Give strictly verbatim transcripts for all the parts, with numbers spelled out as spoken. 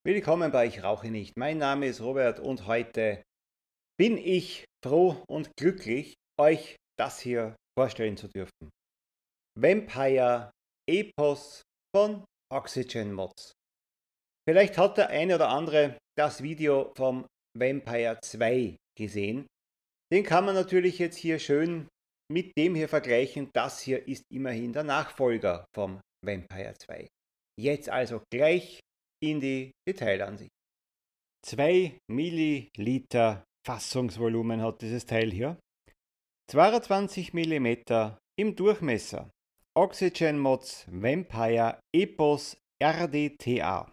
Willkommen bei Ich rauche nicht. Mein Name ist Robert und heute bin ich froh und glücklich, euch das hier vorstellen zu dürfen. Vampire Epos von Oxygen Mods. Vielleicht hat der eine oder andere das Video vom Vampire zwei gesehen. Den kann man natürlich jetzt hier schön mit dem hier vergleichen. Das hier ist immerhin der Nachfolger vom Vampire zwei. Jetzt also gleich in die Detailansicht. zwei Milliliter Fassungsvolumen hat dieses Teil hier. zweiundzwanzig Millimeter im Durchmesser. Oxygen Mods Vampire Epos R D T A.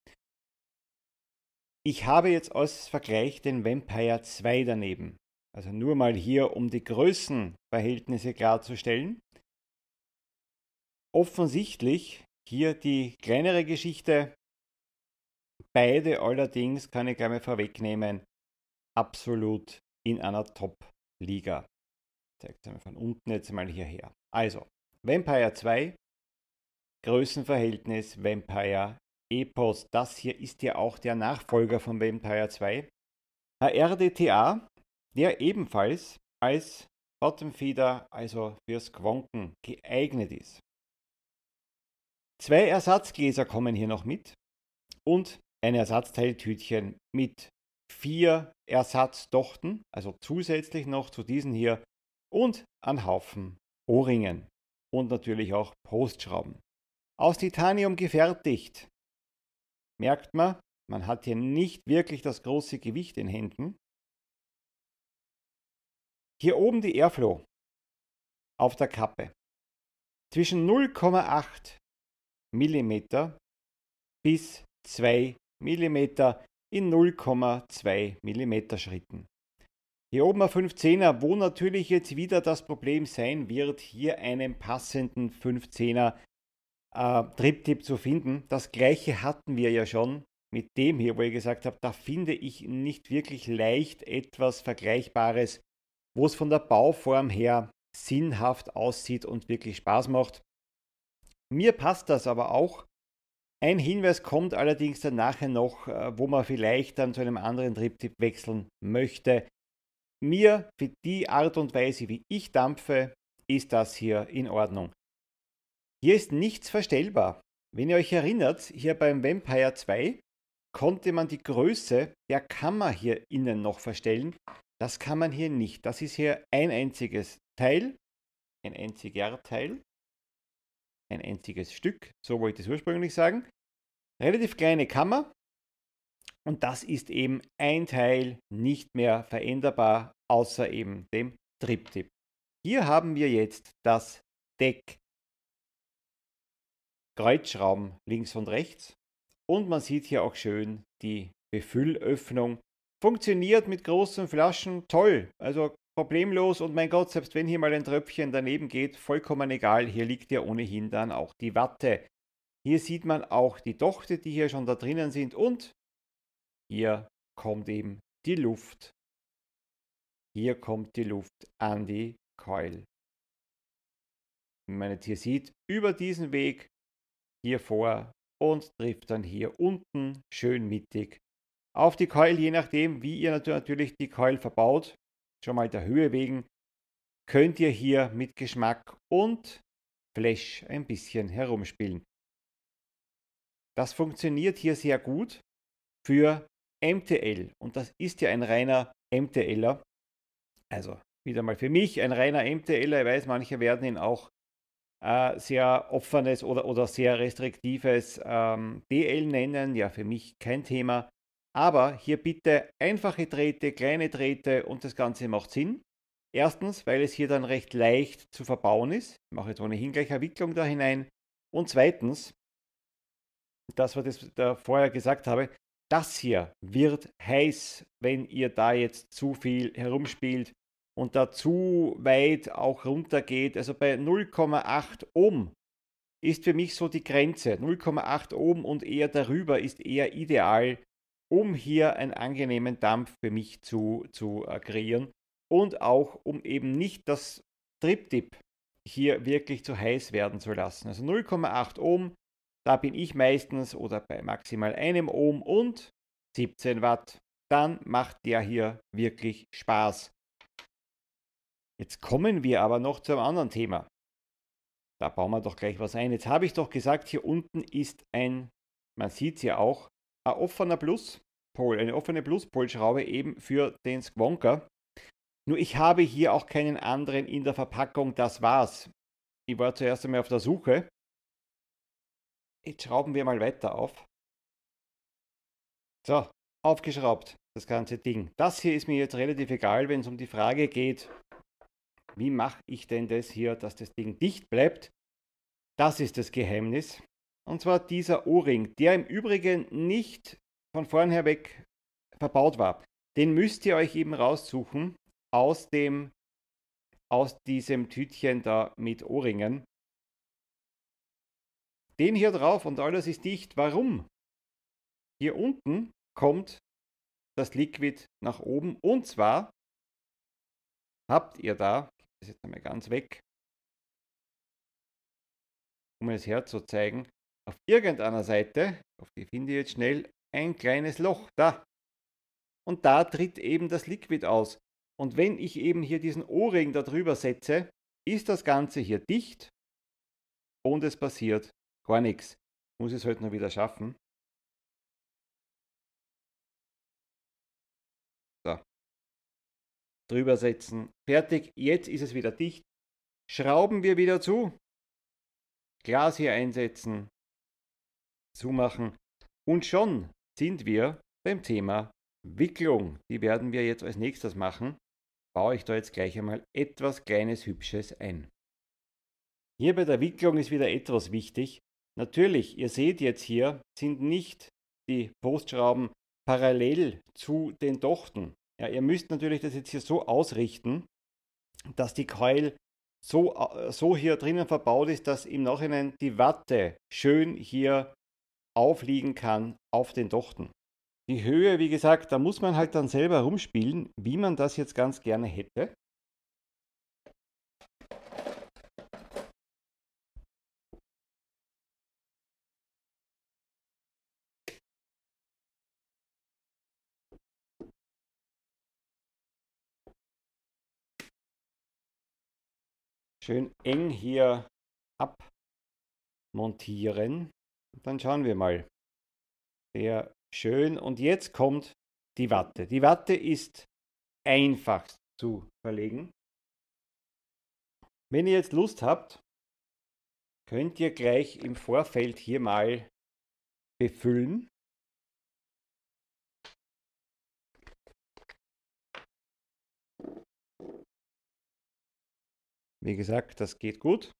Ich habe jetzt als Vergleich den Vampire zwei daneben. Also nur mal hier, um die Größenverhältnisse klarzustellen. Offensichtlich hier die kleinere Geschichte. Beide allerdings, kann ich gleich mal vorwegnehmen, absolut in einer Top-Liga. Ich zeige es einmal von unten jetzt mal hierher. Also, Vampire zwei, Größenverhältnis Vampire Epos. Das hier ist ja auch der Nachfolger von Vampire zwei. R D T A, der ebenfalls als Bottomfeeder, also fürs Squonken, geeignet ist. Zwei Ersatzgläser kommen hier noch mit und ein Ersatzteiltütchen mit vier Ersatzdochten, also zusätzlich noch zu diesen hier, und einen Haufen Ohrringen und natürlich auch Postschrauben. Aus Titanium gefertigt. Merkt man, man hat hier nicht wirklich das große Gewicht in Händen. Hier oben die Airflow auf der Kappe. Zwischen null Komma acht Millimeter bis zwei Millimeter in null Komma zwei Millimeter Schritten. Hier oben ein fünfzehner, wo natürlich jetzt wieder das Problem sein wird, hier einen passenden fünfzehner äh, Trip-Tip zu finden. Das gleiche hatten wir ja schon mit dem hier, wo ich gesagt habe, da finde ich nicht wirklich leicht etwas Vergleichbares, wo es von der Bauform her sinnhaft aussieht und wirklich Spaß macht. Mir passt das aber auch. Ein Hinweis kommt allerdings dann nachher noch, wo man vielleicht dann zu einem anderen Trip-Tip wechseln möchte. Mir, für die Art und Weise, wie ich dampfe, ist das hier in Ordnung. Hier ist nichts verstellbar. Wenn ihr euch erinnert, hier beim Vampire zwei konnte man die Größe der Kammer hier innen noch verstellen. Das kann man hier nicht. Das ist hier ein einziges Teil, ein einziger Teil. Ein einziges Stück, so wollte ich es ursprünglich sagen. Relativ kleine Kammer und das ist eben ein Teil nicht mehr veränderbar, außer eben dem Trip-Tip. Hier haben wir jetzt das Deck, Kreuzschrauben links und rechts und man sieht hier auch schön die Befüllöffnung. Funktioniert mit großen Flaschen toll, also problemlos und mein Gott, selbst wenn hier mal ein Tröpfchen daneben geht, vollkommen egal, hier liegt ja ohnehin dann auch die Watte. Hier sieht man auch die Dochte, die hier schon da drinnen sind und hier kommt eben die Luft. Hier kommt die Luft an die Coil. Wie man jetzt hier sieht, über diesen Weg hier vor und trifft dann hier unten schön mittig auf die Coil, je nachdem, wie ihr natürlich die Coil verbaut. Schon mal der Höhe wegen, könnt ihr hier mit Geschmack und Flash ein bisschen herumspielen. Das funktioniert hier sehr gut für M T L und das ist ja ein reiner MTLer. Also wieder mal für mich ein reiner MTLer. Ich weiß, manche werden ihn auch äh, sehr offenes oder, oder sehr restriktives ähm, D L nennen. Ja, für mich kein Thema. Aber hier bitte einfache Drähte, kleine Drähte und das Ganze macht Sinn. Erstens, weil es hier dann recht leicht zu verbauen ist. Ich mache jetzt ohnehin gleich eine Wicklung da hinein. Und zweitens, das, was ich da vorher gesagt habe, das hier wird heiß, wenn ihr da jetzt zu viel herumspielt und da zu weit auch runter geht. Also bei null Komma acht Ohm ist für mich so die Grenze. null Komma acht Ohm und eher darüber ist eher ideal, um hier einen angenehmen Dampf für mich zu, zu äh, kreieren und auch um eben nicht das Trip-Tip hier wirklich zu heiß werden zu lassen. Also null Komma acht Ohm, Da bin ich meistens oder bei maximal einem Ohm und siebzehn Watt. Dann macht der hier wirklich Spaß. Jetzt kommen wir aber noch zu einem anderen Thema. Da bauen wir doch gleich was ein. Jetzt habe ich doch gesagt, hier unten ist ein, man sieht es ja auch, ein offener Pluspol, eine offene Pluspolschraube eben für den Squonker. Nur ich habe hier auch keinen anderen in der Verpackung, das war's. Ich war zuerst einmal auf der Suche. Jetzt schrauben wir mal weiter auf. So, aufgeschraubt, das ganze Ding. Das hier ist mir jetzt relativ egal, wenn es um die Frage geht, wie mache ich denn das hier, dass das Ding dicht bleibt? Das ist das Geheimnis. Und zwar dieser O-Ring, der im Übrigen nicht von vornher weg verbaut war. Den müsst ihr euch eben raussuchen aus dem, aus diesem Tütchen da mit O-Ringen. Den hier drauf und alles ist dicht. Warum? Hier unten kommt das Liquid nach oben und zwar habt ihr da, das ist jetzt einmal ganz weg, um es herzuzeigen, auf irgendeiner Seite, auf die finde ich jetzt schnell, ein kleines Loch da. Und da tritt eben das Liquid aus. Und wenn ich eben hier diesen O-Ring da drüber setze, ist das Ganze hier dicht und es passiert gar nichts. Muss ich es heute noch wieder schaffen. So. Drüber setzen. Fertig. Jetzt ist es wieder dicht. Schrauben wir wieder zu. Glas hier einsetzen. Zumachen. Und schon sind wir beim Thema Wicklung. Die werden wir jetzt als nächstes machen. Baue ich da jetzt gleich einmal etwas Kleines, Hübsches ein. Hier bei der Wicklung ist wieder etwas wichtig. Natürlich, ihr seht jetzt hier, sind nicht die Postschrauben parallel zu den Dochten. Ja, ihr müsst natürlich das jetzt hier so ausrichten, dass die Coil so, so hier drinnen verbaut ist, dass im Nachhinein die Watte schön hier aufliegen kann auf den Dochten. Die Höhe, wie gesagt, da muss man halt dann selber rumspielen, wie man das jetzt ganz gerne hätte. Schön eng hier abmontieren. Dann schauen wir mal. Sehr schön. Und jetzt kommt die Watte. Die Watte ist einfach zu verlegen. Wenn ihr jetzt Lust habt, könnt ihr gleich im Vorfeld hier mal befüllen. Wie gesagt, das geht gut.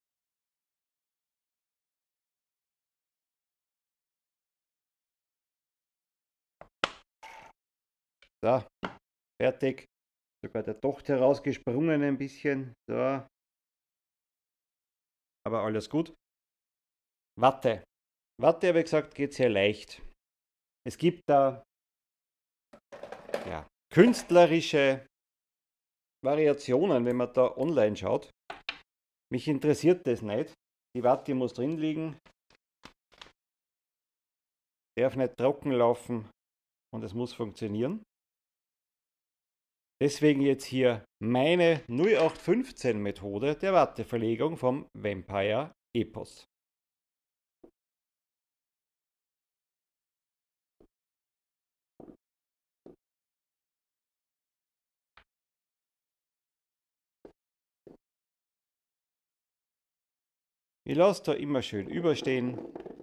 So, fertig. Sogar der Docht herausgesprungen ein bisschen. So. Aber alles gut. Watte. Watte, habe ich gesagt, geht sehr leicht. Es gibt da ja, künstlerische Variationen, wenn man da online schaut. Mich interessiert das nicht. Die Watte muss drin liegen. Darf nicht trocken laufen und es muss funktionieren. Deswegen jetzt hier meine null acht fünfzehn Methode der Watteverlegung vom Vampire Epos. Ich lasse da immer schön überstehen.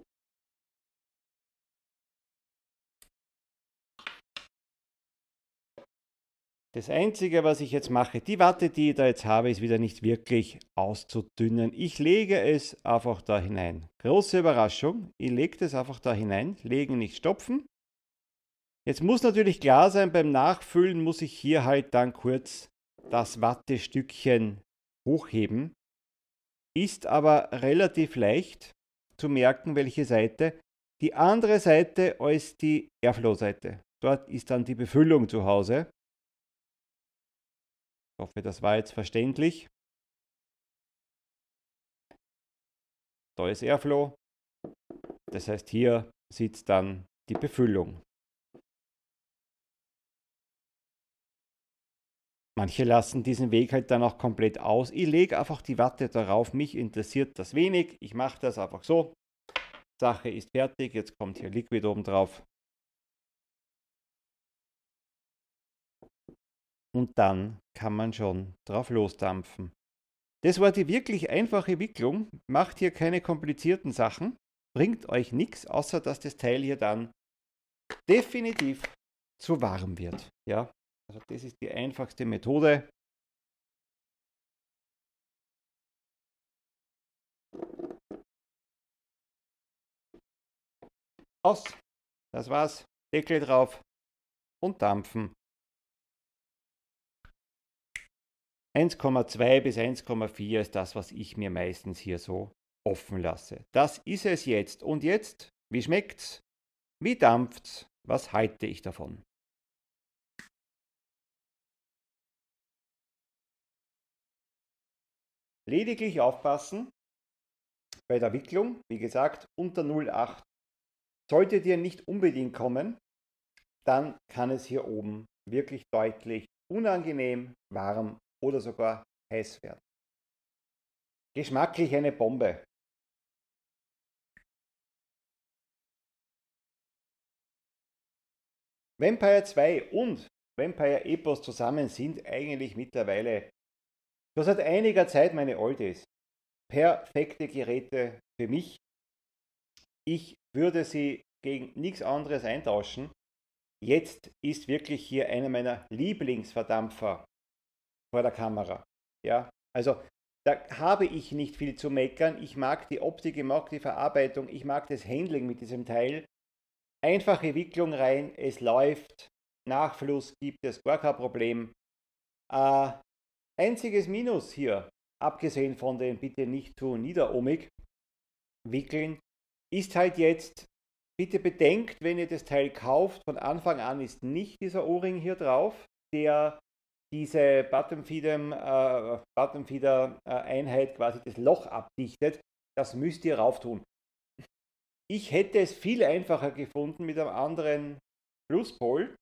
Das Einzige, was ich jetzt mache, die Watte, die ich da jetzt habe, ist wieder nicht wirklich auszudünnen. Ich lege es einfach da hinein. Große Überraschung, ich lege das einfach da hinein, legen, nicht stopfen. Jetzt muss natürlich klar sein, beim Nachfüllen muss ich hier halt dann kurz das Wattestückchen hochheben. Ist aber relativ leicht zu merken, welche Seite. Die andere Seite als die Airflow-Seite. Dort ist dann die Befüllung zu Hause. Ich hoffe, das war jetzt verständlich. Da ist Airflow. das heißt, hier sitzt dann die Befüllung. Manche lassen diesen Weg halt dann auch komplett aus. Ich lege einfach die Watte darauf. Mich interessiert das wenig. Ich mache das einfach so. Sache ist fertig. Jetzt kommt hier Liquid oben drauf. Und dann kann man schon drauf losdampfen. Das war die wirklich einfache Wicklung. Macht hier keine komplizierten Sachen. Bringt euch nichts, außer dass das Teil hier dann definitiv zu warm wird. Ja, also das ist die einfachste Methode. Aus. Das war's. Deckel drauf und dampfen. eins Komma zwei bis eins Komma vier ist das, was ich mir meistens hier so offen lasse. Das ist es jetzt. Und jetzt, wie schmeckt's? Wie dampft's? Was halte ich davon? Lediglich aufpassen bei der Wicklung, wie gesagt, unter null Komma acht. Solltet ihr nicht unbedingt kommen, dann kann es hier oben wirklich deutlich unangenehm, warm oder sogar heiß werden. Geschmacklich eine Bombe. Vampire zwei und Vampire Epos zusammen sind eigentlich mittlerweile schon seit einiger Zeit meine Oldies. Perfekte Geräte für mich. Ich würde sie gegen nichts anderes eintauschen. Jetzt ist wirklich hier einer meiner Lieblingsverdampfer vor der Kamera. Ja, also da habe ich nicht viel zu meckern. Ich mag die Optik, ich mag die Verarbeitung, ich mag das Handling mit diesem Teil. Einfache Wicklung rein, es läuft. Nachfluss gibt es gar kein Problem. Äh, einziges Minus hier, abgesehen von den bitte nicht zu niederohmig wickeln, ist halt jetzt, bitte bedenkt, wenn ihr das Teil kauft, von Anfang an ist nicht dieser O-Ring hier drauf, der diese Bottomfeeder, äh, Bottomfeeder äh, Einheit quasi das Loch abdichtet. Das müsst ihr rauf tun. Ich hätte es viel einfacher gefunden mit einem anderen Pluspol.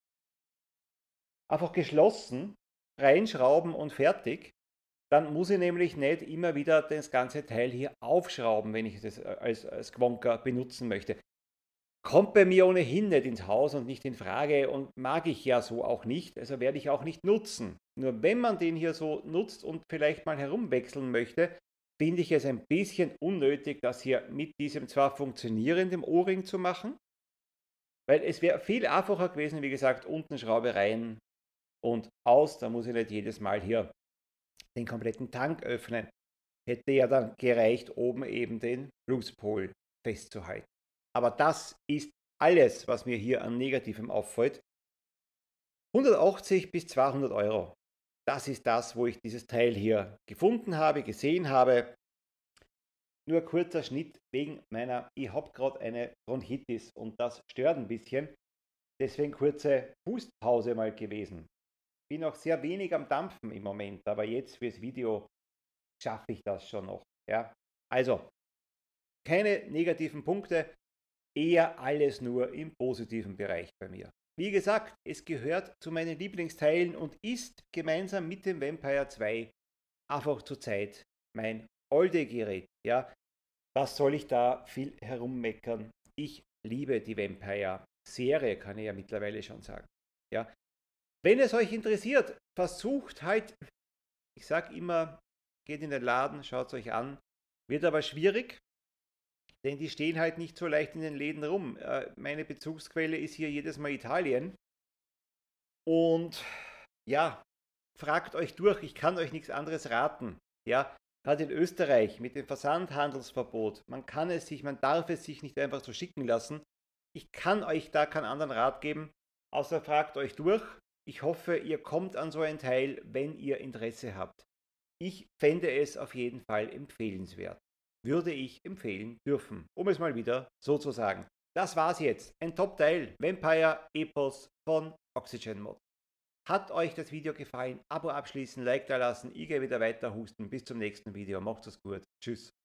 Einfach geschlossen, reinschrauben und fertig. Dann muss ich nämlich nicht immer wieder das ganze Teil hier aufschrauben, wenn ich das als, als Quonka benutzen möchte. Kommt bei mir ohnehin nicht ins Haus und nicht in Frage und mag ich ja so auch nicht, also werde ich auch nicht nutzen. Nur wenn man den hier so nutzt und vielleicht mal herumwechseln möchte, finde ich es ein bisschen unnötig, das hier mit diesem zwar funktionierenden O-Ring zu machen, weil es wäre viel einfacher gewesen, wie gesagt, unten Schraube rein und aus, da muss ich nicht jedes Mal hier den kompletten Tank öffnen. Hätte ja dann gereicht, oben eben den Pluspol festzuhalten. Aber das ist alles, was mir hier an Negativem auffällt. hundertachtzig bis zweihundert Euro. Das ist das, wo ich dieses Teil hier gefunden habe, gesehen habe. Nur kurzer Schnitt wegen meiner, ich habe gerade eine Bronchitis und das stört ein bisschen. Deswegen kurze Hustpause mal gewesen. Bin auch sehr wenig am Dampfen im Moment, aber jetzt fürs Video schaffe ich das schon noch. Ja? Also, keine negativen Punkte, eher alles nur im positiven Bereich bei mir. Wie gesagt, es gehört zu meinen Lieblingsteilen und ist gemeinsam mit dem Vampire zwei einfach zurzeit mein Oldie-Gerät. Ja? Was soll ich da viel herummeckern? Ich liebe die Vampire-Serie, kann ich ja mittlerweile schon sagen. Ja? Wenn es euch interessiert, versucht halt, ich sage immer, geht in den Laden, schaut es euch an, wird aber schwierig, denn die stehen halt nicht so leicht in den Läden rum. Äh, meine Bezugsquelle ist hier jedes Mal Italien. Und ja, fragt euch durch, ich kann euch nichts anderes raten. Ja, gerade in Österreich mit dem Versandhandelsverbot, man kann es sich, man darf es sich nicht einfach so schicken lassen. Ich kann euch da keinen anderen Rat geben, außer fragt euch durch. Ich hoffe, ihr kommt an so ein Teil, wenn ihr Interesse habt. Ich fände es auf jeden Fall empfehlenswert. Würde ich empfehlen dürfen, um es mal wieder so zu sagen. Das war's jetzt. Ein Top-Teil Vampire Epos von Oxygen Mod. Hat euch das Video gefallen? Abo abschließen, Like da lassen. Ich gehe wieder weiter husten. Bis zum nächsten Video. Macht's gut. Tschüss.